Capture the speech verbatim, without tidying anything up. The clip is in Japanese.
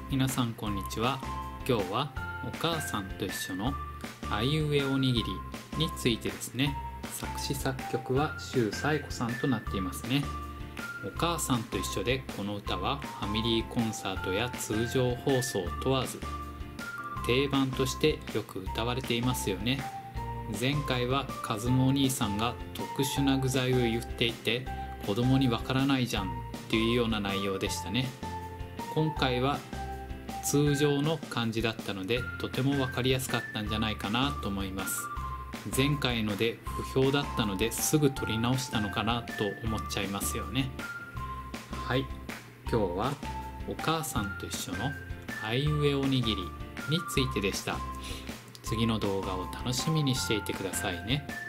皆さんこんにちは。今日はお母さんと一緒のあいうえおにぎりについてですね。作詞作曲は周彩子さんとなっていますね。お母さんと一緒で、この歌はファミリーコンサートや通常放送問わず定番としてよく歌われていますよね。前回はカズムお兄さんが特殊な具材を言っていて、子供にわからないじゃんっていうような内容でしたね。今回は通常の漢字だったので、とてもわかりやすかったんじゃないかなと思います。前回ので不評だったのですぐ取り直したのかなと思っちゃいますよね。はい、今日はお母さんと一緒のあいうえおにぎりについてでした。次の動画を楽しみにしていてくださいね。